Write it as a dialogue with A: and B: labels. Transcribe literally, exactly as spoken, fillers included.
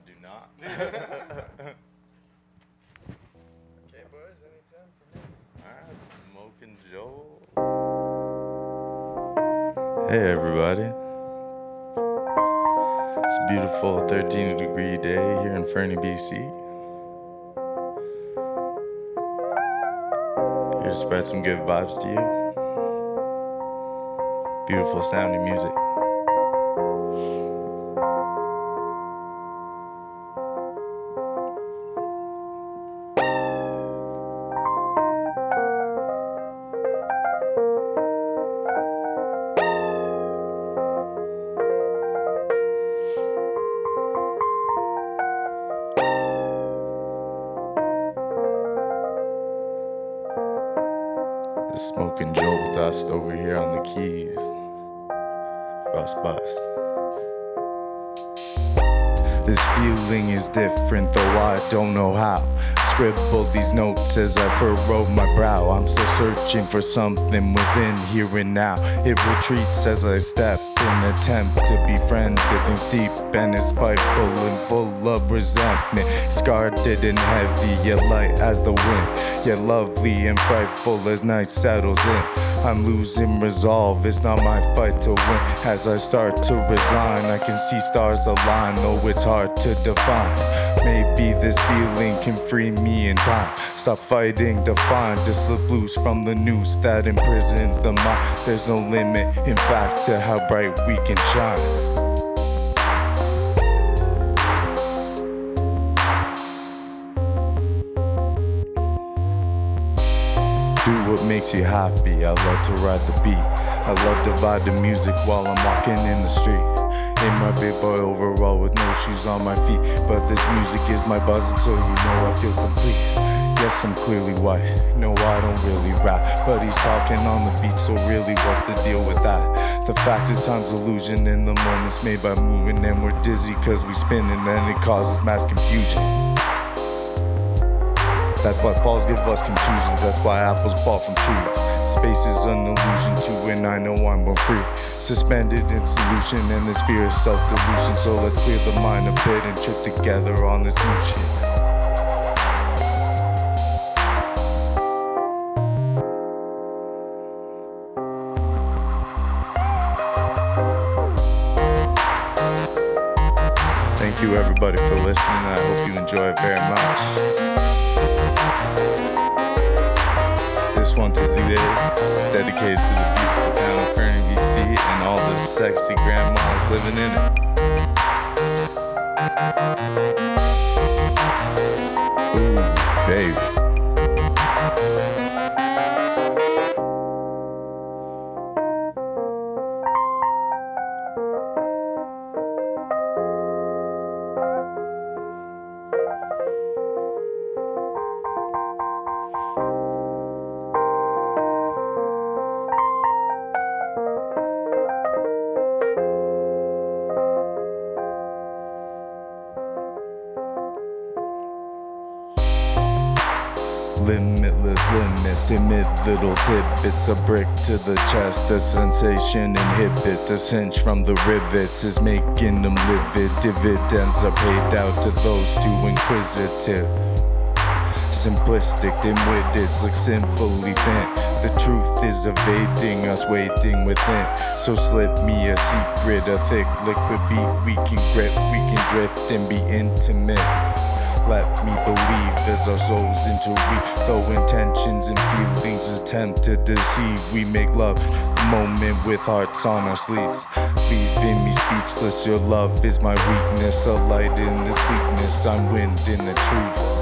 A: do not.
B: Okay, boys, anytime for me.
A: Alright, Smoke and Joel. Hey, everybody. It's a beautiful thirteen degree day here in Fernie, B C. Here to spread some good vibes to you. Beautiful sounding music. Smoking Joel Dust over here on the keys. RUSSBUSS. This feeling is different, though I don't know how. Scribble these notes as I furrow my brow. I'm still searching for something within here and now. It retreats as I step in attempt to befriend it. It's deep and it's spiteful and full of resentment. Scarred and heavy, yet light as the wind, yet lovely and frightful as night settles in. I'm losing resolve, it's not my fight to win. As I start to resign, I can see stars align, though it's hard to define. Maybe this feeling can free me in time. Stop fighting, define, to slip loose from the noose that imprisons the mind. There's no limit, in fact, to how bright we can shine. Do what makes you happy. I love to ride the beat. I love to vibe the music while I'm walking in the street. In my big boy overall with no shoes on my feet, but this music is my buzzing, so you know I feel complete. Yes, I'm clearly white. No, I don't really rap, but he's talking on the beat, so really what's the deal with that? The fact is time's illusion in the moments made by moving, and we're dizzy cause we spin, and then it causes mass confusion. That's why falls give us contusions, that's why apples fall from trees. Space is an illusion too, and I know I'm more free. Suspended in solution, and this fear is self-delusion. So let's clear the mind a bit and trip together on this new shit. Thank you everybody for listening, I hope you enjoy it very much. This one today is dedicated to the beautiful town of Fernie, B C and all the sexy grandmas living in it. Ooh, baby. Limitless limits, emit little tidbits, a brick to the chest, the sensation inhibit, the cinch from the rivets is making them livid, dividends are paid out to those too inquisitive. Simplistic, dim-witted, look sinfully bent, the truth is evading us, waiting within, so slip me a secret, a thick liquid beat we can grip, we can drift and be intimate. Let me believe as our souls interweave, though intentions and feelings attempt to deceive. We make love the moment with hearts on our sleeves, leaving me speechless. Your love is my weakness, a light in this weakness. I'm wind in the truth.